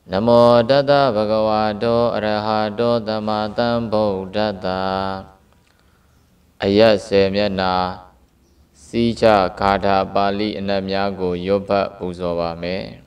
Namo Tata Bhagavato Arahato Tamatam Bodhata Ayase Myana Sicha Kata Pali Anamyago Yopa Puzovame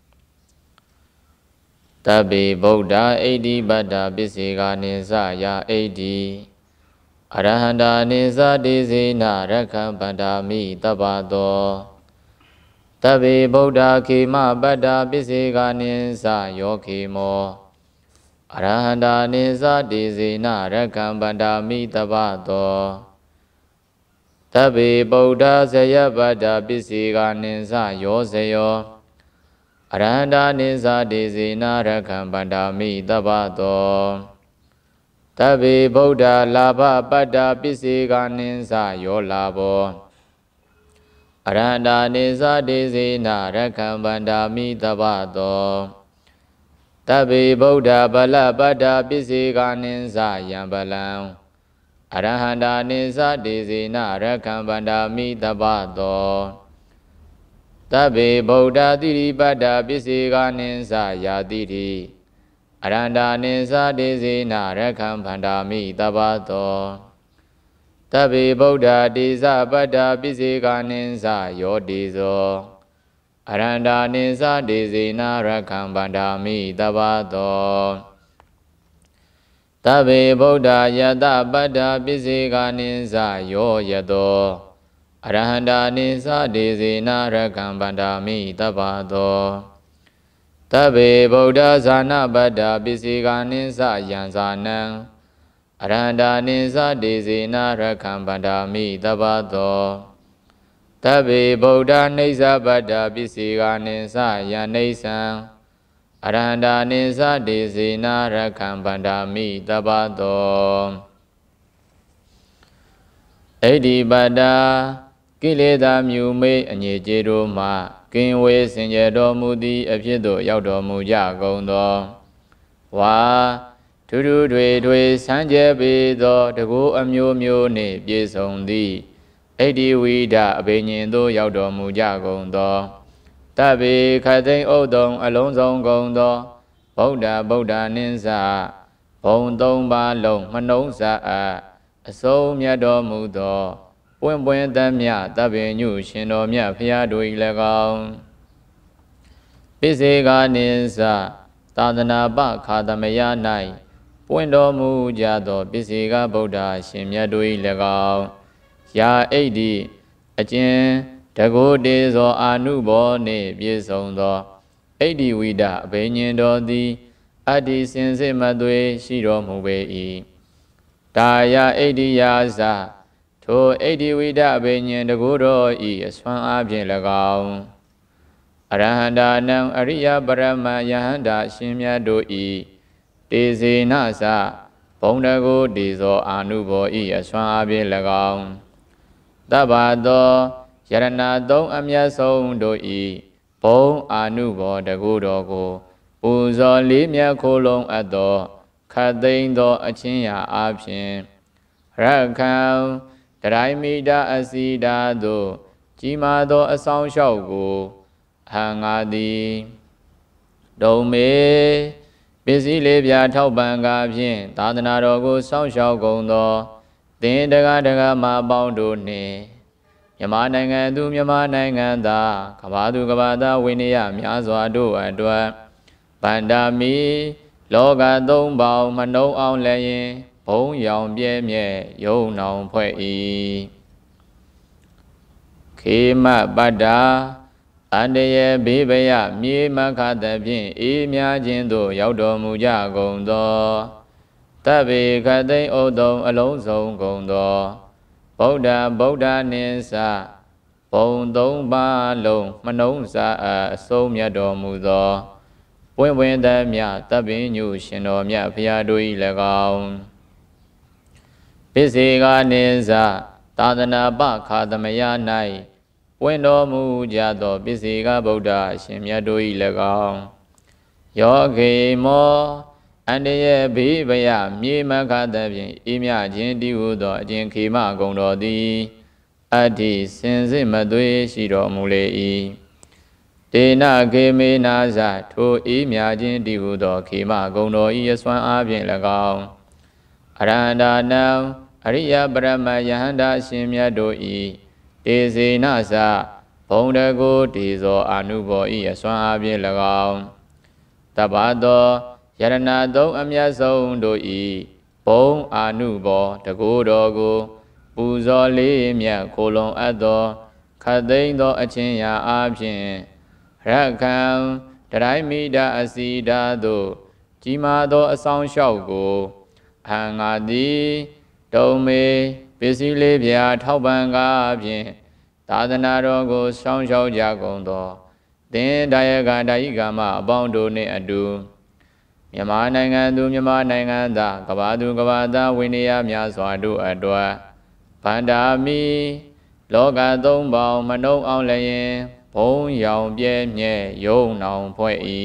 Tabi Bodha Adi Bada Bisiga Nisa Ya Adi Arahanda Nisa Dizina Rakam Padami Tabato Tabi Bodha Kima Bada Bisiga Nisa Yokimo Arahanda Nisa Dizina Rakam Padami Tabato Tabi Bodha Saya Bada Bisiga Nisa Yoseyo Arahanda Nisa Dizina Rakam Padami Tabato Tabi Bodha Laba Bada Bisiga Nisa Yolabo Arahanda Nisa Dizina Rakam Padami Tabato Tabi Bodha Bala Bada Bisiga Nisa Yambalam Arahanda Nisa Dizina Rakam Padami Tabato Tabi Bodha Diri Bada Bisiga Nisa Yadiri Arahanda Nisa Dizina Rakam Padami Tabato Tabi Bodha Diza Bada Bisiga Nisa Yodizo Arahanda Nisa Dizina Rakam Padami Tabato Tabi Bodha Yada Bada Bisiga Nisa Yo Yado Arahanda Nisa Dizina Rakam Padami Tabato Tabi Bodha Zana Bada Bisiga Nisa Yanzanang Arahanda Nisa Dizina Rakam Padami Tabato Tabi Bodha Nisa Bada Bisiga Nisa Yanisang Arahanda Nisa Dizina Rakam Padami Tabato Adi Bada Kileda Myume Anyejiro Ma Kinwe Sinjedo Mudi Apyedo Yaudo Muja Gondo Wa Tudu Dwe Sanje Bedo Dago Amyo Myo Ne Byesondi Adi Wida Abenyindo Yaudo Muja Gondo Tabi Kating Odong Alonzong Gondo Bodha Bodha Ninsa Bondong Ba Long Manong Sa Aso Myado Mudo Buen Damya Tabi Nyu Shindo Mya Pyado Ilegong Bisiga Ninsa Tadana Ba Kadamaya Nai Buendo Mujado Bisiga Bodha Shimyado Ilegong Ya Adi Ajin Dago Dezo Anubo Ne Byesondo Adi Wida Benyindo Di Adi Sinse Madwe Shiro Mube Daya Adi Yaza To Adi Wida Benyindo Guro Aswan Abjin Lagao Arahanda Nang Ariya Barama Yahanda Shimyado Dizi Nasa Bondago Dizo Anubo Aswan Abjin Lagao Tabado Yarana Dong Amya Song Do Bong Anubo Dagudogo Uzo Limya Kolong Ado Kading Do Achinya Abshin Rakam Daraimida Asida Do Jima Do Asong Shogo Hangadi Dome Busy Libya Taubanga Pin Tadana Dogo Song Shogondo Din Daga Ma Bondo Ne Yamananga Du Yamananga Kabadu Kabada Winia Miazwado Adwa Pandami Loga Dong Bao Mano On Layin Bong Yong Bie Mie Yo Nong Pui Kima Bada Andeye Bibaya Mi Makata Pin Imya Jindo Yaudo Muja Gondo Tabi Kate Odong Alonso Gondo Bodha Bodha Nisa Bondong Ba Long Manong Sa So Myado Mudo Buen Damya Tabi Nyu Shindo Mya Pyado Ilegao Bisiga Nisa Tadana Ba Kadamaya Nai Buendo Mujado Bisiga Bodha Shimyado Ilegao Yogi Mo Andeye Bibaya Mi Makata Pin Imya Jindi Udo Jin Kima Gondo Di Adi Sinse Madwe Shiro Mule တေနခေမေနာဇထိုဤမြချင်းတည်ဟုသောခေမဂုံတော်ဤအစွမ်းအားဖြင့်၎င်းအရဟန္တာနံအရိယပရမယဟန္တာရှင်မြတ်တို့ဤတေစေနဇဘုံတကိုတေဇောအာနုဘောဤအစွမ်းအားဖြင့်၎င်းတပ္ပသောယရဏသုံးအမြတ်ဆုံးတို့ဤဘုံအာနုဘောတကိုတော်ကိုပူဇော်လေးမြတ်ခိုလုံအပ်သောခတ်သိမ်းသောအချင်းရာအားဖြင့်ရခံတရိုင်းမိတာအစီဓာသို့ကြီးမားသောအဆောင်လျှောက်ကိုအဟံငါသည်တုံမေပစ္စည်းလေးပြာထောက်ပံ့ကားဖြင့်သာသနာတော်ကိုစောင့်ရှောက်ကြကုန်သောသင်ဒါယကဒါယိကမအပေါင်းတို့နှင့်အတူမြန်မာနိုင်ငံသူမြန်မာနိုင်ငံသားကဘာသူကဘာသားဝိနည်းများစွာတို့အတွက်ဗန္ဒာမိလောကသုံးပေါင်းမနှုံအောင်လည်းဘုံရောင်ပြဲမြဲယုံနောင်ဖွဲ့၏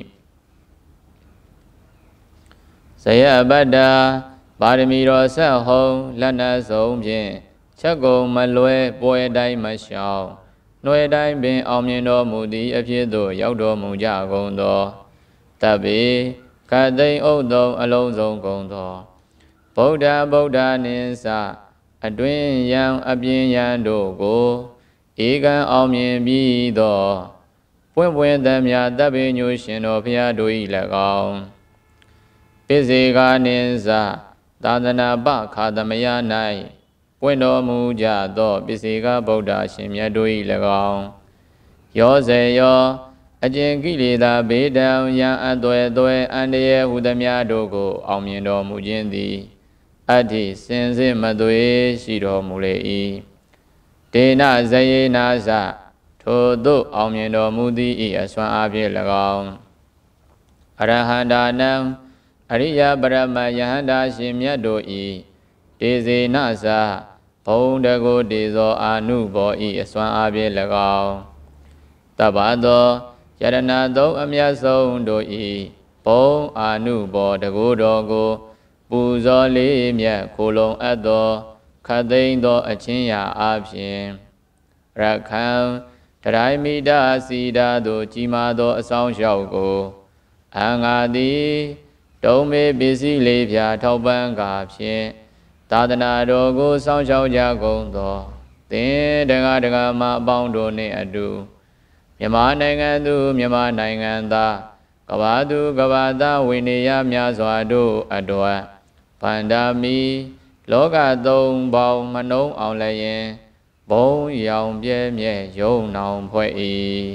ဇယပတ္တာပါရမီတော်ဆက်ဟုံးလက်နက်ဆုံးဖြင့်ချက်ကုံမလွဲပွဲတိုင်းမရှောင်နှွယ်တိုင်းပင်အောင်မြင်တော်မူသည့်အဖြစ်သို့ရောက်တော်မူကြကုန်သောတပ္ပေခတ်သိမ်းဥဒ္ဒုံအလုံးစုံကုန်သောဗုဒ္ဓနိစ္စအတွင်းယံအပြင်ယံတို့ကိုဧကံအောင်မြင်ပြီးသောပွင့်ပွင့်သမျှတပ်ပေညိုရှင်တော်ဘုရားတို့၏၎င်းပိစေကနိစ္စသာသနာပခါသမယ၌ပွင့်တော်မူကြသောပိစေကဗုဒ္ဓရှင်မြတ်တို့၏၎င်းရောစေရောအကျင့်ကိလေသာဘေးဒံယံအသွဲသွဲအန္တရာယ်ဟုသမျှတို့ကိုအောင်မြင်တော်မူခြင်းသည်အတ္တိစင်စစ်မသွေရှိတော်မူလေ၏ဒေနဇယေနာဇထိုသို့အောင်မြင်တော်မူသည်၏အစွမ်းအားဖြင့်၎င်းအရဟန္တာနံအရိယပရမယဟန္တာရှင်မြတ်တို့၏တေစေနဇဘုံတကိုတေဇောအာနုဘော၏အစွမ်းအားဖြင့်၎င်းတပ္ပသောယရဏသုံးအမြတ်ဆုံးတို့၏ဘုံအာနုဘောတကိုတော်ကိုပူဇော်လေးမြတ်ခိုလုံအပ်သောခတ်သိမ်းသောအချင်းရာအားဖြင့်ရခံတရိုင်းမိတာစီတာသို့ကြီးမားသောအဆောင်လျှောက်ကိုအငါသည်တုံမေပစ္စည်းလေးဖြာထောက်ပံ့ကားဖြင့်သာသနာတော်ကိုစောင့်ရှောက်ကြကုန်သောသင်တက္ကဒကမအပေါင်းတို့နှင့်အတူမြန်မာနိုင်ငံသူမြန်မာနိုင်ငံသားကဘာသူကဘာသားဝိနည်းများစွာတို့အတွက်ဗန္ဒာမိလောကသုံးပေါင်းမနှုံအောင်လည်းဘုံရောင်ပြဲမြဲယုံနောင်ဖွဲ့၏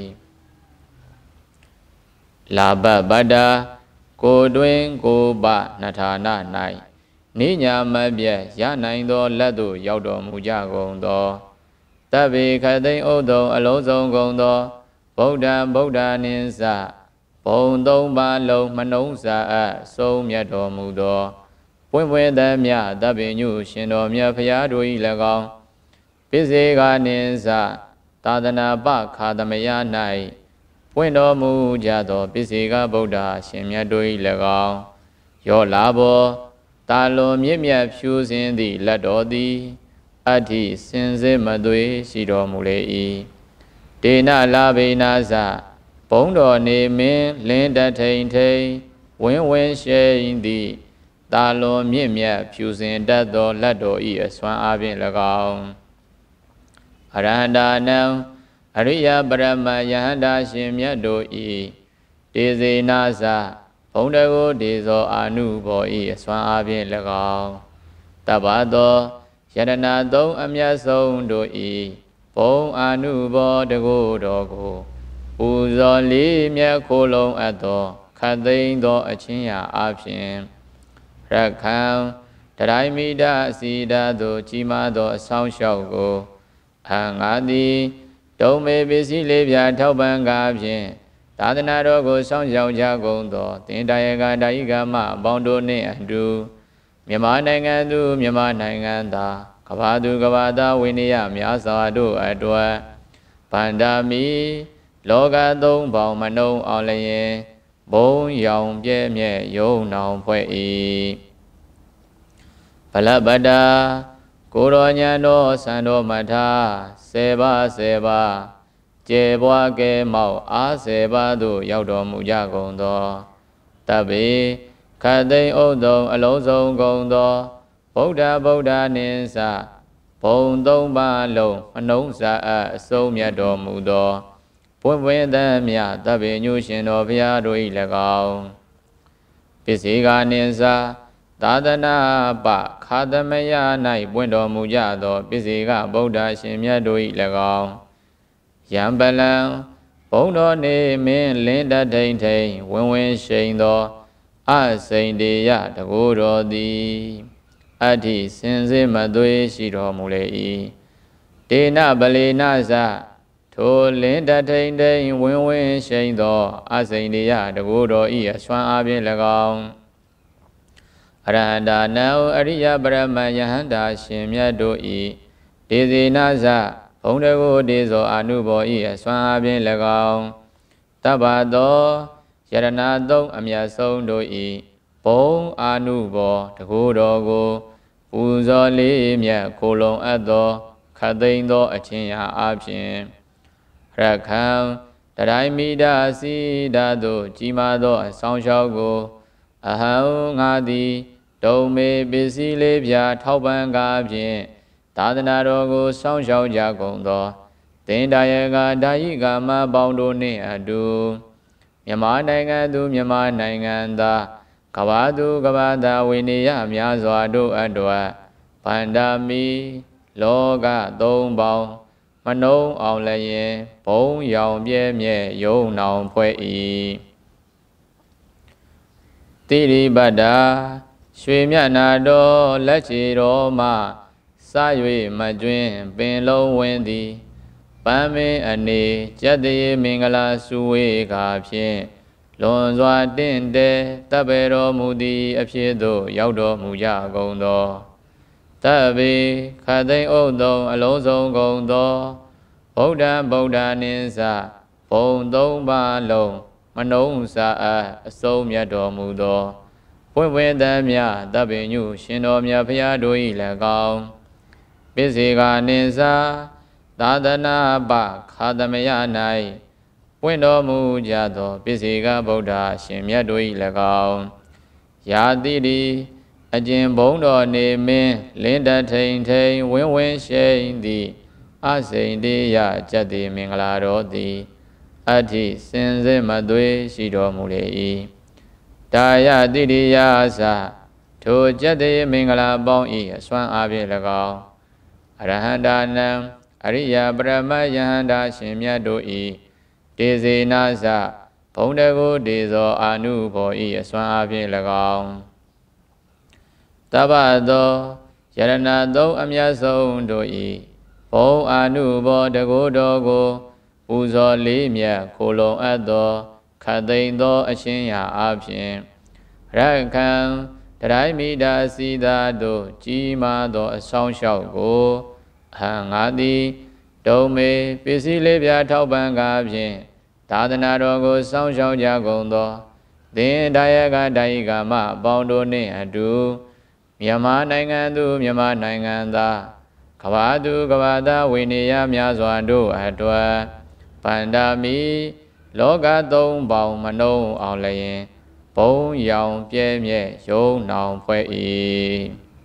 လာဘဗတ္တာကိုတွင်ကိုပနထာန၌နိညာမပြည့်ရနိုင်သောလက်သို့ရောက်တော်မူကြကုန်သောတပ္ပေခသိမ်းဥဒ္ဒုံအလုံးစုံကုန်သောဗုဒ္ဓနိစ္စဘုံသုံးပါလုံးမနှုံးစာအပ်ဆုံးမြတ်တော်မူသောပွင့်ပွင့်သမျှတပ္ပေညုရှင်တော်မြတ်ဖရာတို့၏၎င်းပိစေကနိစ္စသာသနာပခါသမယ၌ပွင့်တော်မူကြသောပိစေကဗုဒ္ဓရှင်မြတ်တို့၏၎င်းရောလာဘောတာလွန်မြင့်မြတ်ဖြူစင်သည့်လက်တော်သည်အတ္တိစင်စစ်မသွေရှိတော်မူလေ၏ဒေနလာဘေနာဇဘုံတော်နေမင်းလင်းတထိန်ထိန်ဝင်းဝင်းရှိန်သည်တာလွန်မြင့်မြတ်ဖြူစင်တတ်သောလက်တော်၏အစွမ်းအားဖြင့်၎င်းအရဟန္တာနံအရိယပရမယဟန္တာရှင်မြတ်တို့၏တေစေနာဇဘုံတကိုဒေဇောအာနုဘော၏အစွမ်းအားဖြင့်၎င်းတပ္ပသောယရဏသုံးအမြတ်ဆုံးတို့၏ဘုံအာနုဘောတကိုတော်ကိုပူဇော်လေးမြတ်ခိုလုံအပ်သောခတ်သိမ်းသောအချင်းရာအားဖြင့်ရခံတရိုင်းမိတာအစီတာသို့ကြီးမားသောအဆောင်လျှောက်ကိုအငါသည်တုံမေပစ္စည်းလေးပြာထောက်ပံ့ကားဖြင့်သာသနာတော်ကိုစောင့်ရှောက်ကြကုန်သောသင်္ဒါယကဒါယိကမအပေါင်းတို့နှင့်အတူမြန်မာနိုင်ငံသူမြန်မာနိုင်ငံသားကဘာသူကဘာသားဝိနည်းများစွာတို့အတွက်ဗန္ဒာမိလောကသုံးပေါင်းမနှုံအောင်လည်းဘုံရောင်ပြဲမြဲယုံနောင်ဖွဲ့၏ဗလပတ္တာကိုရောညာတော်စံတော်မထာဆေပါကျေပွားကဲမောက်အားစေပါသို့ရောက်တော်မူကြကုန်သောတပ္ပေခတ်သိမ်းဥဒ္ဒုံအလုံးစုံကုန်သောဗုဒ္ဓနိစ္စဘုံသုံးပါးလုံးမနှုံးစာအဆုံးမြတ်တော်မူသောပွင့်ပွင့်သမ်းမြတပ္ပေညုရှင်တော်ဘုရားတို့၏၎င်းပစ္စေကနိစ္စသာသနာပခါသမယ၌ပွင့်တော်မူကြသောပစ္စေကဗုဒ္ဓရှင်မြတ်တို့၏၎င်းယံပလံဘုံတော်နေမင်းလင်းတထိန်ထိန်ဝင်းရှိန်သောအစိန်တေယတကူတော်သည်အဋ္ဌိစင်စစ်မသွေရှိတော်မူလေ၏ဒေနပလေနသထိုလင်းတထိန်ထိန်ဝင်းရှိန်သောအစိန်တေယတကူတော်၏အစွမ်းအားဖြင့်၎င်းအရဟန္တာနံအရိယပရမယဟန္တာရှင်မြတ်တို့၏ဒေဇေနသဘုံတကုဒေဇောအာနုဘောဤအစွမ်းအားဖြင့်၎င်းတပ္ပသောယရဏသုံးအမြတ်ဆုံးတို့ဤဘုံအာနုဘောတကုတော်ကိုပူဇော်လေးမြတ်ကိုလုံးအပ်သောခတ်သိမ်းသောအချင်းရာအားဖြင့်ရခံတတိုင်းမိဒာစီဓာသို့ကြီးမားသောအဆောင်လျှောက်ကိုအဟံငါသည်ဒုံမေပစ္စည်းလေးပြာထောက်ပံ့ကားဖြင့်သာသနာတော်ကိုစောင့်ရှောက်ကြကုန်သောသင်္ဒါယကဒါယိကာမပေါင်းတို့နှင့်အတူမြန်မာနိုင်ငံသူမြန်မာနိုင်ငံသားကမ္ဘာသူကမ္ဘာသားဝိနည်းများစွာတို့အတွက်ဗန္ဒာမီလောကသုံးပေါင်းမနှုံးအောင်လည်းရင်ဘုံရောင်ပြဲမြဲယုံနောင်ဖွဲ့၏တိရိပတ္တာရွှေမြတ်နာတော်လက်ချေတော်မှစ၍မကျွင်းပင်လုံးဝင်းသည်ပန်းမင်းအနေကျက်တရေမင်္ဂလာစုဝေးကာဖြင့်လွန်စွာတင့်တယ်တပ်ပေတော်မူသည့်အဖြစ်သို့ရောက်တော်မူကြကုန်သောတပ္ပေခတ်သိမ်းဥဒ္ဒုံအလုံးစုံကုန်သောဗုဒ္ဓနိစ္စဘုံသုံးပါးလုံးမနှုံးစာအဆုံးမြတ်တော်မူသောပွင့်ပွင့်သမ်းမြတပ္ပေညုရှင်တော်မြတ်ဖရာတို့၏၎င်းပစ္စေကနိစ္စသာသနာပခါသမယ၌ပွင့်တော်မူကြသောပစ္စေကဗုဒ္ဓရှင်မြတ်တို့၏၎င်းယာတိတိအကျဉ်ဘုံတော်နေမင်းလင်းတထိန်ထိန်ဝင်းရှိန်သည်အစိန်တေယကျက်တိမင်္ဂလာတော်သည်အဋ္ဌိစင်စစ်မသွေရှိတော်မူလေ၏တာယတိရိယသထိုကျက်တိမင်္ဂလာပေါင်း၏အစွမ်းအားဖြင့်၎င်းအရဟန္တာနံအရိယပရမယဟန္တာရှင်မြတ်တို့၏ဒေဇေနသဘုံတကုဒေဇောအာနုဘော၏အစွမ်းအားဖြင့်၎င်းတပ္ပသောယရဏသုံးအမြတ်ဆုံးတို့၏ဘုံအာနုဘောတကုတော်ကိုပူဇော်လေးမြတ်ကိုလုံးအပ်သောခတ်သိမ်းသောအချင်းရာအားဖြင့်ရခံတတိုင်းမိဒာစီသာတို့ကြီးမားသောအဆောင်လျှောက်ကိုအဟံငါသည်ဒုံမေပစ္စည်းလေးပြာထောက်ပံ့ကားဖြင့်သာသနာတော်ကိုစောင့်ရှောက်ကြကုန်သောသင်္ဒါယကဒါယိကာမအပေါင်းတို့နှင့်အတူမြန်မာနိုင်ငံသူမြန်မာနိုင်ငံသားကမ္ဘာသူကမ္ဘာသားဝိနည်းများစွာတို့အတွက်ဗန္ဒာမီလောကသုံးပေါင်းမနှုံးအောင်လည်းရင်ဘုံရောင်ပြဲမြဲယုံနောင်ဖွဲ့၏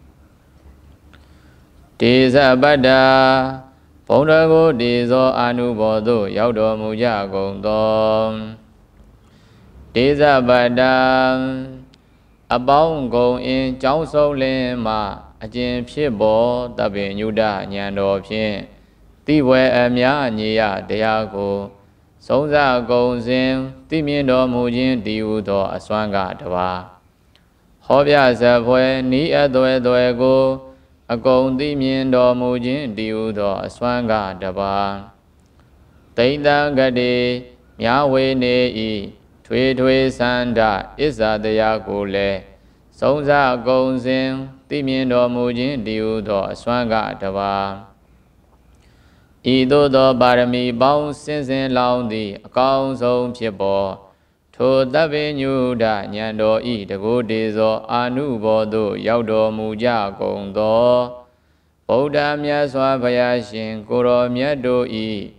ဒေဇပတ္တာဘုံတော်ကိုဒေဇောအာနုဘောသို့ရောက်တော်မူကြကုန်သောဒေဇပတ္တာအပေါင်းကုန်အင်းကျောင်းဆုံးလင်းမှအကျဉ်ဖြစ်ပေါ်တပ္ပေညုတဉာဏ်တော်ဖြင့်တိဝဲအမြညီယတရားကိုဆုံးစကုန်စဉ်သိမြင်တော်မူခြင်းတည်ဟူသောအစွမ်းကတပါဟောပြဇပွဲနီးအသွဲသွဲကိုအကုန်သိမြင်တော်မူခြင်းတည်ဟူသောအစွမ်းကတပါတိတံဂတိမြဝေနေဤထွေထွေသန္တာဣဇာတရားကိုလည်းဆုံးစကုန်စဉ်သိမြင်တော်မူခြင်းတည်ဟူသောအစွမ်းကတပါဤသို့သောပါရမီပေါင်းစင်စင်လောင်းသည်အကောင်းဆုံးဖြစ်ပေါ်ထိုတပ္ပေညုဒဉာဏ်တော်ဤတကုဒေဇောအာနုဘောသို့ရောက်တော်မူကြကုန်သောဗုဒ္ဓမြတ်စွာဘုရားရှင်ကိုရောမြတ်တို့ဤ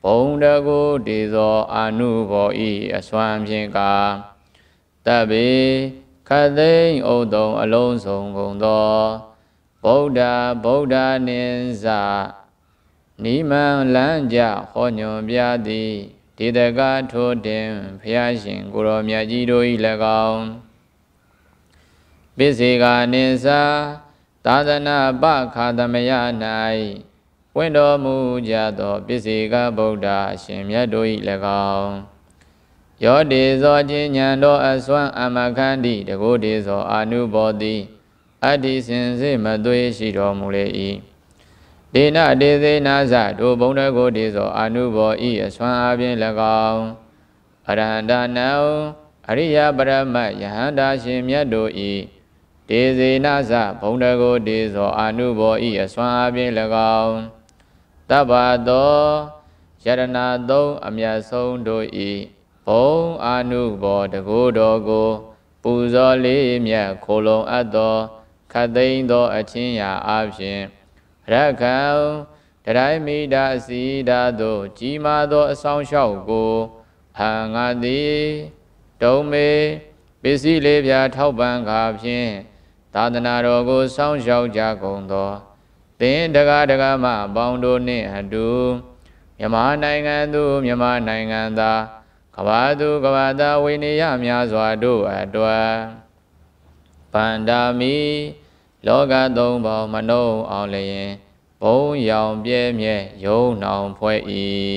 ဘုံတကုတေဇောအာနုဘောဤအစွမ်းဖြင့်ကတပ်ပေခတ်သိမ်းဥတုံအလုံးစုံကုန်သောဗုဒ္ဓနိစ္စနိမံလမ်းကြဟောညွန်ပြသည်ဒေသကထိုတင်ဖျားရှင်ကိုရောမြတ်ကြီးတို့၏၎င်းပိစေကနိစ္စသာသနာပခါသမယ၌ပွင့်တော်မူကြသောပိစေကဗုဒ္ဓအရှင်မြတ်တို့၏၎င်းယောဒေဇောခြင်းဉာဏ်တော်အစွမ်းအမခန္တိတကုဒေဇောအာနုဘောတိအတ္တိစင်စေမသွေရှိတော်မူလေ၏ဒေနဒေသေနာဇတို့ဘုံတကုဒေဇောအာနုဘောဤအစွမ်းအားဖြင့်၎င်းအရဟန္တနံအရိယပရမတ်ယဟန္တာရှင်မြတ်တို့ဤဒေဇေနာဇဘုံတကုဒေဇောအာနုဘောဤအစွမ်းအားဖြင့်၎င်းတပ္ပသောယရဏသုံးအမြတ်ဆုံးတို့ဤဘုံအာနုဘောတကုတော်ကိုပူဇော်လေးမြတ်ခိုလုံအပ်သောခတ်သိမ်းသောအချင်းရာအပြင်ရခံတရိုင်းမိတာအစီဓာသို့ကြီးမားသောအဆောင်လျှောက်ကိုဟံငါသည်တုံမေပစ္စည်းလေးပြာထောက်ပံ့ကားဖြင့်သာသနာတော်ကိုစောင့်ရှောက်ကြကုန်သောသင်တကားတကားမှပေါင်းတို့နှင့်အတူမြန်မာနိုင်ငံသူမြန်မာနိုင်ငံသားကမ္ဘာသူကမ္ဘာသားဝိနည်းရများစွာတို့အတွက်ဗန္ဒာမိလောကသုံးပေါင်းမနှုံအောင်လျင်ဘုံရောင်ပြဲမြဲယုံနောင်ဖွဲ့၏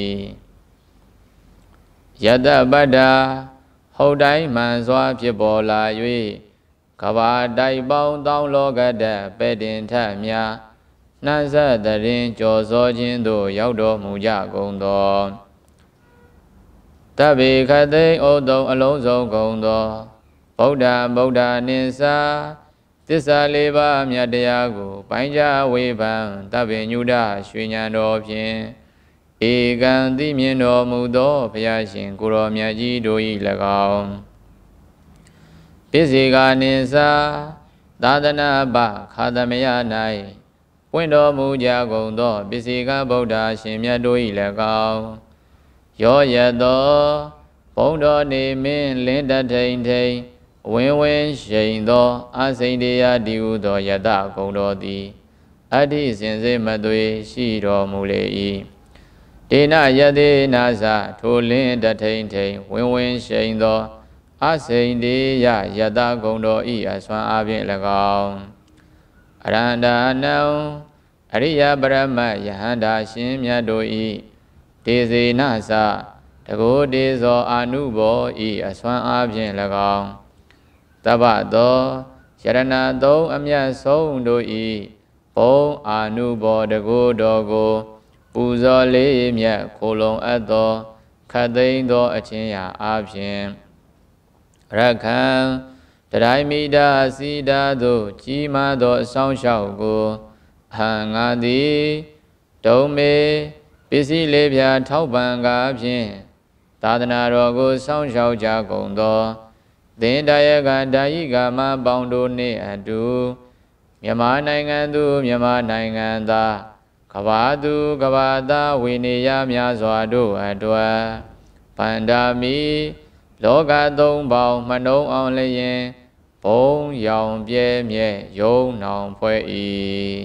ယတပတ္တာဟုတ်တိုင်းမှန်စွာဖြစ်ပေါ်လာ၍ကဘာတိုက်ပေါင်းတောင်းလောကတပဲ့တင်ထမြနှံ့ဆက်တရင်ကြော်စောခြင်းသို့ရောက်တော်မူကြကုန်သောတဗ္ဗေခသိဩတုံအလုံးစုံကုန်သောဗုဒ္ဓနိစ္စသစ္စာလေးပါးမြတ်တရားကိုပိုင်းခြားဝေဖန်တဗ္ဗညုဒရွှေဉာဏ်တော်ဖြင့်ဧကံသိမြင်တော်မူသောဘုရားရှင်ကိုရောမြတ်ကြီးတို့၏၎င်းပိစေကနိစ္စသာသနာပခါသမယ၌ပွင့်တော်မူကြကုန်သောပိစေကဗုဒ္ဓရှင်မြတ်တို့၏၎င်းရောရသောဘုံတော်နေမင်းလင်းတထိန်ထိန်ဝင်းဝင်းရှိန်သောအစိန်တရားတည်ဟုသောယတဂုံတော်သည်အတ္တိစင်စေမသွေရှိတော်မူလေ၏ဒေနယသေနာဇထိုလင်းတထိန်ထိန်ဝင်းဝင်းရှိန်သောအစိန်တရားယတဂုံတော်ဤအစွမ်းအားဖြင့်၎င်းအရဟန္တာနံအရိယပရမတ်ယဟန္တာရှင်မြတ်တို့ဤဒေဇေနဇတကုဒေဇောအာနုဘောဤအစွမ်းအားဖြင့်၎င်းတပ္ပသောယရဏသုံးအမြတ်ဆုံးတို့ဤဘုံအာနုဘောတကုတော်ကိုပူဇော်လေးမြတ်ခိုလုံအပ်သောခတ်သိမ်းသောအချင်းရာအားဖြင့်ရခံတရိုင်းမိတာစီတာသို့ကြီးမားသောအဆောင်လျှောက်ကိုဟံငါသည်တုံမေပစ္စည်းလေးပြာထောက်ပံ့ကားဖြင့်သာသနာတော်ကိုစောင့်ရှောက်ကြကုန်သောသင်္တယကဒါယိကာမပေါင်းတို့နှင့်အတူမြန်မာနိုင်ငံသူမြန်မာနိုင်ငံသားကဘာသူကဘာသားဝိနည်းရများစွာတို့အတွက်ဗန္ဒာမိလောကသုံးပေါင်းမနှုံအောင်လျင်ဘုံရောင်ပြဲမြဲယုံနောင်ဖွဲ့၏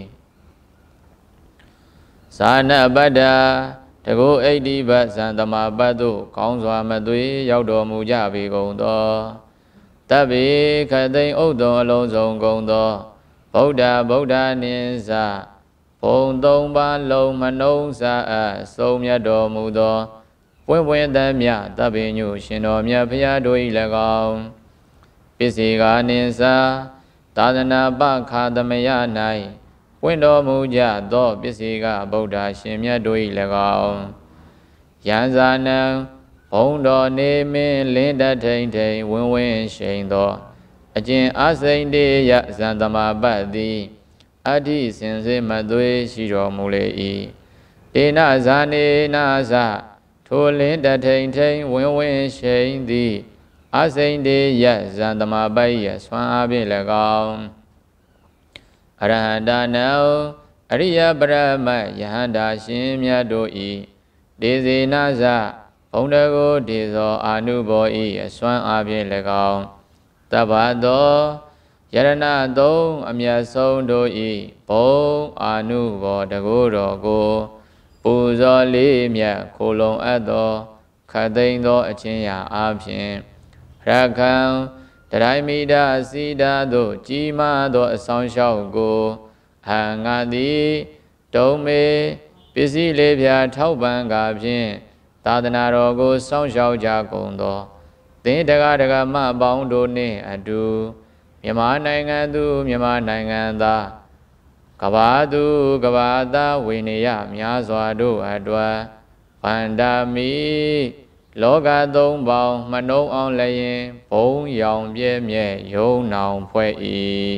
သာနပတ္တာတကုဣတိပဇံသမာပတ်သို့ကောင်းစွာမသွေရောက်တော်မူကြပေကုန်သောတဗ္ဗေခသိင်ဥဒ္ဒံအလုံးစုံကုန်သောဗုဒ္ဓနိစ္စဘုံသုံးပါးလုံးမနှုံးစားအပ်ဆုံးမြတ်တော်မူသောပွင့်ပွင့်သမျှတဗ္ဗညုရှင်တော်မြတ်ဖရာတို့၏၎င်းပိစေကနိစ္စသာသနာပခါသမယ၌ပွင့်တော်မူကြသောပစ္စေကဗုဒ္ဓရှင်မြတ်တို့၏၎င်းယံဇာနံဘုံတော်နေမင်းလင်းတထိန်ထိန်ဝင်းဝင်းရှိန်သောအကျင့်အစိန်တေယဇန်သမာပတ်သည်အတ္တိစင်စေမသွေရှိတော်မူလေ၏ဒေနဇာနေနာဇထိုလင်းတထိန်ထိန်ဝင်းဝင်းရှိန်သည်အစိန်တေယဇန်သမာပတ်၏ဆွမ်းအားဖြင့်၎င်းအရဟန္တာနံအရိယပရမတ်ယဟန္တာရှင်မြတ်တို့၏ Đề Di Na Sa Bông Đa Cô Đề Gió Anu Bồ Y Xoan A Phiên Lê Cao Tập Bát Đô Yarana Tông Amya Sông Đô Y Bông Anu Bồ Đa Cô Đô Cô Bù Gió Lý Miệt Cô Long Át Đô Khát Tinh Đô Trên Ya A Phiên Ra Khang Đại Mi Đa Si Đa Đô Chí Ma Đô Song Shao Cô Hàng Ngã Đi Đông Mê Bì Sĩ Lê Phia Thao Ban Gà Phiên Tà Đà Nà Rô Cô Song Shao Gia Công Đô Tinh Đà Gà Ma Bông Đô Nê A Đuမြန်မာနိုင်ငံသူမြန်မာနိုင်ငံသားကဘာသူကဘာသားဝိနည်းများစွာတို့အတွက်ဗန္ဒာမိလောကသုံးပေါင်းမနှုံအောင်လည်းရင်ဘုံရောင်ပြဲမြဲယုံနောင်ဖွဲ့၏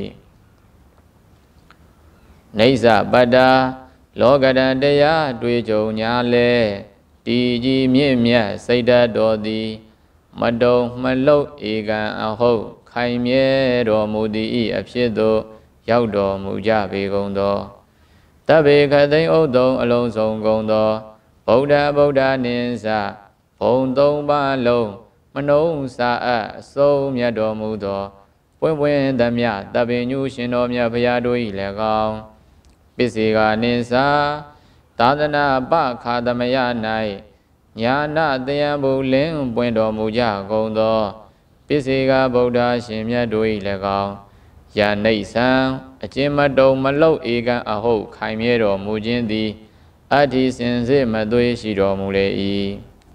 နေသပတ္တာလောကတံတရားတွေ့ကြုံညာလဲတည်ကြည်မြင့်မြတ်စိတ်ဓာတ်တော်သည်မတုံမလုတ်ဧကံအဟုတ်ခိုင်မြဲတော်မူသည်၏အဖြစ်သို့ရောက်တော်မူကြပေကုန်သောတဗ္ဗေခသိန်းဥဒ္ဒုံအလုံးစုံကုန်သောဗုဒ္ဓနိစ္စဘုံသုံးပါးလုံးမနှုံးစာအပ်အဆုံးမြတ်တော်မူသောပွင့်ပွင့်သမျှတပ္ပညုရှင်တော်မြတ်ဘုရားတို့၏လည်းကောင်းပစ္စေကနိစ္စသာသနာပခါသမယ၌ညာနာတယံဘုလင်းပွင့်တော်မူကြကုန်သောပစ္စေကဗုဒ္ဓရှင်မြတ်တို့၏လည်းကောင်းယာနိစ္စံအကျဉ်မတုံမလုတ်ဧကံအဟုတ်ခိုင်မြဲတော်မူခြင်းသည်အတ္တိစင်စစ်မသွေးရှိတော်မူလေ၏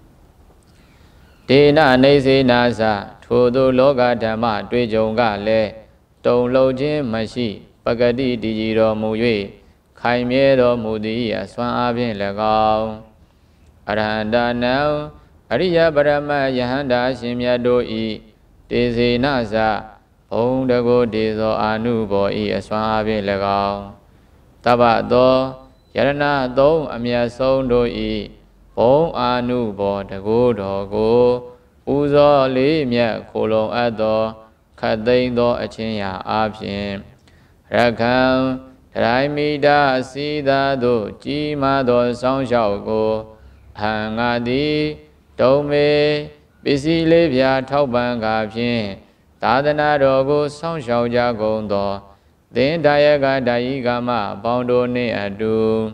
ဒေနနေစေနာသထိုသို့လောကဓမ္မတွေ့ကြုံကလည်းတုံလုံးခြင်းမရှိပဂတိတည်ကြည်တော်မူ၍ခိုင်မြဲတော်မူသည်အစွမ်းအားဖြင့်လည်းကောင်းအရဟန္တာနံအရိယပရမယဟန္တာရှင်မြတ်တို့၏တေစေနသဘုံတကိုဒေဇောအာနုဘောဤအစွမ်းအားဖြင့်လည်းကောင်းတပ္ပသောယရဏသုံးအမြတ်ဆုံးတို့ဤဘုံအာနုဘောတကိုတော်ကိုပူဇော်လေးမြတ်ခိုလုံအပ်သောခတ်သိမ်းသောအချင်းရာအားဖြင့်ရခံဒရိုင်းမိတာစီသာတို့ကြီးမားသောစောင်းလျှောက်ကိုဟံငါသည်တုံမေပစ္စည်းလေးပြာထောက်ပံ့ကာဖြင့်သာသနာတော်ကိုစောင့်ရှောက်ကြကုန်သောသင်္ဒါယကဒါယိကမပေါင်းတို့နှင့်အတူ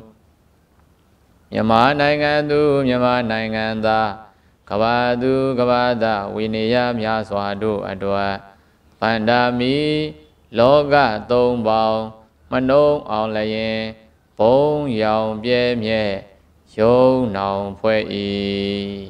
မြန်မာနိုင်ငံသူမြန်မာနိုင်ငံသားကဘာသူကဘာသားဝိနည်းများစွာတို့အတွက်ဗန္ဒာမိလောကသုံးပေါင်းမနှုံအောင်လည်းရင်ဘုံရောင်ပြဲမြဲယုံနောင်ဖွဲ့၏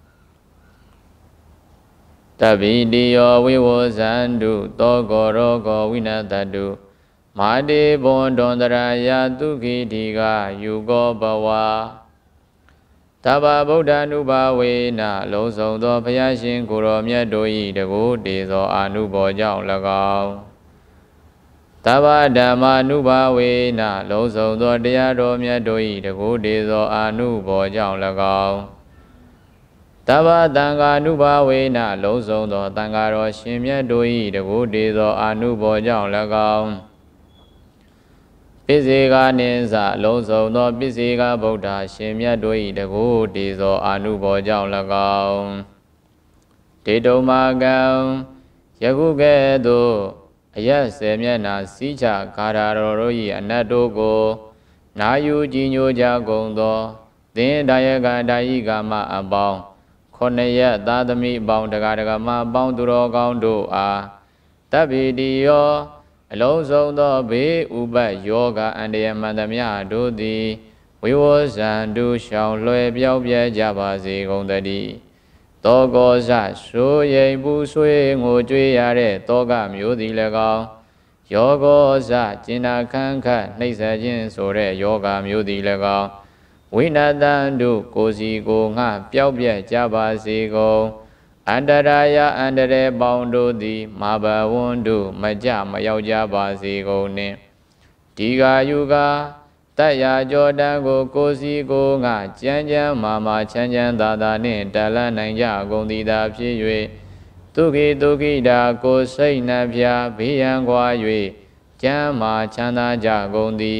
တပိတိယောဝိဝဇန္တုသောကောရောကောဝိနတတုမာတိဘွန်ဒွန်တရာယသုခိတိကယူကောဘဝတဗ္ဗဗုဒ္ဓ ानु ဘာဝေနလုံးစုံသောဘုရားရှင်ကိုရောမြတ်တို့၏တကူတေသောအာနုဘောကြောင့်၎င်းတဗ္ဗဓမ္မာ ानु ဘာဝေနလုံးစုံသောတရားတော်မြတ်တို့၏တကူတေသောအာနုဘောကြောင့်၎င်းတဗ္ဗသံဃာ ानु ဘာဝေနလုံးစုံသောသံဃာတော်ရှင်မြတ်တို့၏တကူတေသောအာနုဘောကြောင့်၎င်းပစ္စေကနိစ္စလုံးစုံသောပစ္စေကဗုဒ္ဓရှင်မြတ်တို့၏တကူတေသောအာနုဘောကြောင့်၎င်းဒေတုံမာကံယခုကဲ့သို့အယက်စေမျက်နာစီးချဂါရတော်တို့၏အနတ်တို့ကိုနာယူကြည်ညိုကြကုန်သောသင်္ဒါယကဒါယိကမအပေါင်းခုနှစ်ရက်သာသမီအပေါင်းတကားတကားမအပေါင်းသူတော်ကောင်းတို့အားတပ္ပိတိယောအလုံးစုံသောဘေးဥပတ်ယောဂအန္တရာယ်မှန်သမျှတို့သည်ဝိဝဇန္တုရှောင်လွယ်ပြောက်ပြဲကြပါစေကုန်သတည်းတောကောဇဆိုရိမ်ပူဆွေးငိုကြွေးရတဲ့တောကမျိုးသည်လည်းကောင်းယောဂောဇကျင်နာခန့်ခတ်နှိမ့်ဆက်ခြင်းဆိုတဲ့ယောဂမျိုးသည်လည်းကောင်းဝိနတံတို့ကိုစီကိုငှပြောက်ပြဲကြပါစေကုန်အန္တရာယအန္တရေပေါင်းတို့သည်မာဘဝန္တုမကြမရောက်ကြပါစေကုန်နှင့်ဒီဃာယုကာတတ္ယာကြောတံကိုစီကိုငှကြမ်းကြမ်းမာချမ်းချမ်းသာသာနှင့်တလန်းနိုင်ကြကုန်သည်သာဖြစ်၍ဒုခိတာကိုစိတ်နှဖျားဘေးရန်ကွာ၍ကျမ်းမာချမ်းသာကြကုန်သည်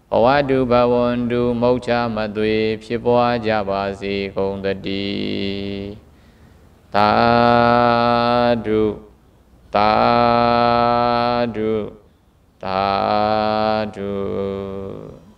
ဘဝတုဘဝန္တုမုတ်ချမသွေဖြစ်ပွားကြပါစေကုန်သတည်းသာဓုသာဓုသာဓု